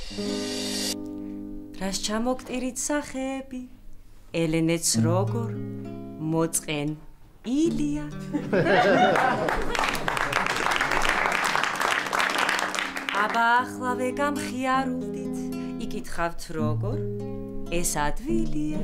რას ჩამოგტირით სახეები ელენეც როგორ მოწყენ ილია აბა ახლავე გამხიარულდით იკითხავთ როგორ ეს ადვილია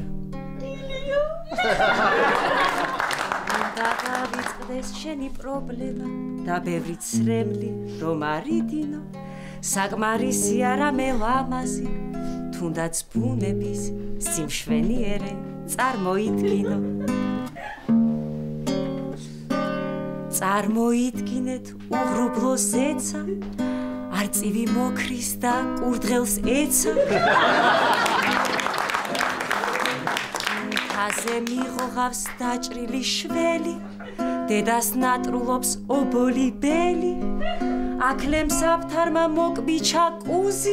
და დავიწყდეს შენი პრობლემა და ბევრი ცრემლი რომ არიდინო საკმარისი არა მე ლამაზი თუნდაც ბუნების სიმშვენიერე წარმოიდგინო წარმოიდგინეთ უღრუბლო ზეცა არწივი მოქრის და კურდღელს ეცა თაზე მიღოღავს დაჭრილი შველი დედას ნატრულობს ობოლი ბელი აკლემს აფთარმა მოკბიჩა კუზი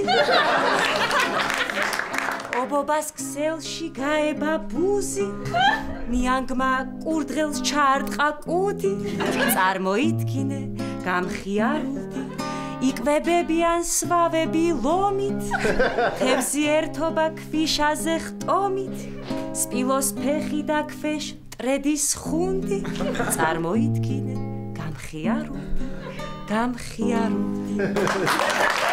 ობობას ქსელში გაება ბუზი ნიანგმა კურდღელს ჩაარტყა კუდი წარმოიდგინე გამხიარულდი იკვებებიან სვავები ლომით თევზი ერთობა ქვიშაზე ხტომით სპილოს ფეხი და ქვეშ ტრედის ხუნდი წარმოიდგინე გამხიარულდი